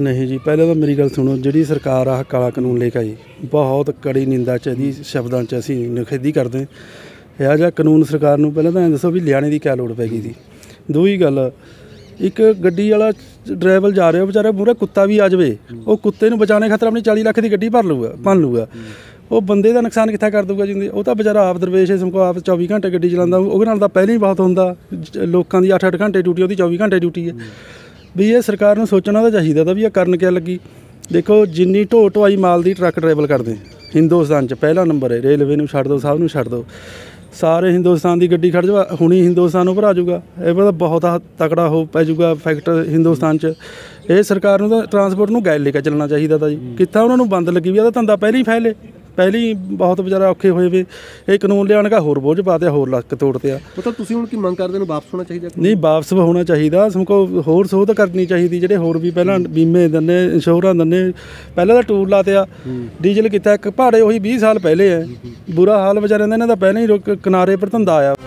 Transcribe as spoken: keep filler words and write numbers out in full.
नहीं जी, पहले तो मेरी गल सुनो। जिहड़ी सरकार आ काला कानून लेके आई, बहुत कड़ी निंदा च इहदी शब्दां च असीं निखेधी करदे। इहो जिहा कानून सरकार नूं पहले तां दसो भी लियाने की क्या लोड़ पै गई थी। दूई गल, एक गड्डी वाला ड्राइवर जा रहा बेचारा मूहरे कुत्ता भी आ जाए, वो कुत्ते नूं बचाने खातर अपनी चाली लख की गड्डी भर लूगा भन लूगा, वो बंदे का नुकसान कित्थे कर दूगा जिंदे। वो तो बेचारा आप दरवेश है, समको आप चौबी घंटे गड्डी चलांदा, ਉਹਦੇ ਨਾਲ ਤਾਂ ਪਹਿਲਾਂ ਹੀ बहुत ਹੁੰਦਾ। लोगों की अठ अठ घंटे ड्यूटी, ਉਹਦੀ चौबी घंटे ड्यूटी है। भी ये सरकार ਨੂੰ सोचना ਤਾਂ ਚਾਹੀਦਾ ਤਾਂ ਵੀ ਇਹ ਕਰਨ ਕਿਆ ਲੱਗੀ। देखो जिन्नी ਢੋ ਢੁਆਈ माल की ट्रक ट्रैवल करते हिंदुस्तान च पहला नंबर है। रेलवे ਨੂੰ ਛੱਡ ਦਿਓ, ਸਭ ਨੂੰ ਛੱਡ ਦਿਓ, ਸਾਰੇ ਹਿੰਦੁਸਤਾਨ ਦੀ ਗੱਡੀ ਖੜ੍ਹ ਜਾਵਾ, ਹੁਣੀ ਹਿੰਦੁਸਤਾਨ ਨੂੰ ਭਰਾ ਜੂਗਾ। ਇਹ ਪਤਾ ਬਹੁਤ ਤਕੜਾ ਹੋ ਪੈ ਜੂਗਾ ਫੈਕਟਰ ਹਿੰਦੁਸਤਾਨ 'ਚ। ਇਹ ਸਰਕਾਰ ਨੂੰ ਤਾਂ ਟਰਾਂਸਪੋਰਟ ਨੂੰ ਗੈਲ ਲੈ ਕੇ ਚੱਲਣਾ ਚਾਹੀਦਾ ਤਾ ਜੀ। ਕਿੱਥਾ ਉਹਨਾਂ ਨੂੰ ਬੰਦ ਲੱਗੀ ਵੀ ਇਹਦਾ ਧੰਦਾ ਪਹਿਲਾਂ ਹੀ ਫੈਲੇ, ਪਹਿਲਾਂ ਹੀ ਬਹੁਤ ਵਿਚਾਰਾ ਔਖੇ ਹੋਏ ਵੇ। ਇਹ ਕਾਨੂੰਨ ਲਿਆਉਣ ਕਾ ਹੋਰ ਬੋਝ ਪਾ ਦਿਆ, ਹੋਰ ਲੱਕ ਤੋੜ ਤਿਆ। ਮਤਲਬ ਤੁਸੀਂ ਹੁਣ ਕੀ ਮੰਗ ਕਰਦੇ ਹੋ, ਵਾਪਸ ਹੋਣਾ ਚਾਹੀਦਾ? ਨਹੀਂ, ਵਾਪਸ ਹੋਣਾ ਚਾਹੀਦਾ। ਸਮਕੋ ਹੋਰ ਸੋਧ ਕਰਨੀ ਚਾਹੀਦੀ। ਜਿਹੜੇ ਹੋਰ ਵੀ ਪਹਿਲਾਂ ਬੀਮੇ ਦਿੰਦੇ, ਇੰਸ਼ੋਰਾਂ ਦਿੰਦੇ, ਪਹਿਲਾਂ ਤਾਂ ਟੂਲ ਲਾਤਿਆ, ਡੀਜ਼ਲ ਕੀਤਾ ਇੱਕ ਭਾੜੇ ਉਹੀ ਵੀਹ ਸਾਲ ਪਹਿਲੇ ਹੈ। ਬੁਰਾ ਹਾਲ ਵਿਚਾਰਿਆਂ ਦਾ ਇਹਨਾਂ ਦਾ ਪਹਿਲਾਂ ਹੀ ਕਿਨਾਰੇ ਪਰ ਧੰਦਾ ਆਇਆ।